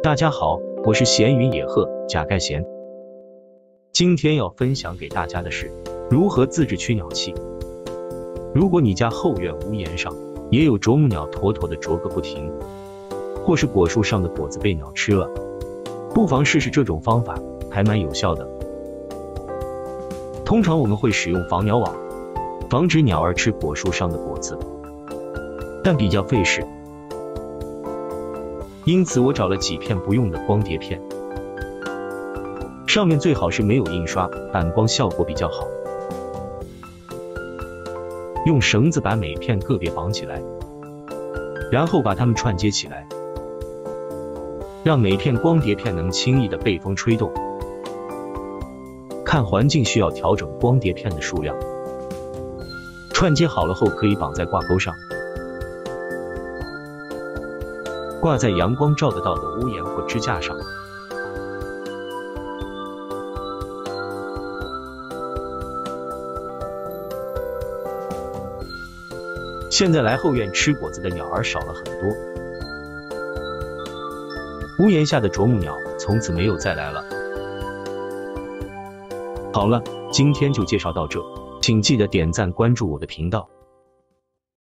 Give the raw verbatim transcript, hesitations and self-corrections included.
大家好，我是闲云野鹤贾盖贤。今天要分享给大家的是如何自制驱鸟器。如果你家后院屋檐上也有啄木鸟妥妥的啄个不停，或是果树上的果子被鸟吃了，不妨试试这种方法，还蛮有效的。通常我们会使用防鸟网，防止鸟儿吃果树上的果子，但比较费事。因此我找了几片不用的光碟片，上面最好是没有印刷，反光效果比较好。用绳子把每片个别绑起来，然后把它们串接起来，让每片光碟片能轻易的被风吹动。看环境需要调整光碟片的数量。串接好了后可以绑在挂钩上，挂在阳光照得到的屋檐或支架上。现在来后院吃果子的鸟儿少了很多，屋檐下的啄木鸟从此没有再来了。好了，今天就介绍到这，请记得点赞关注我的频道。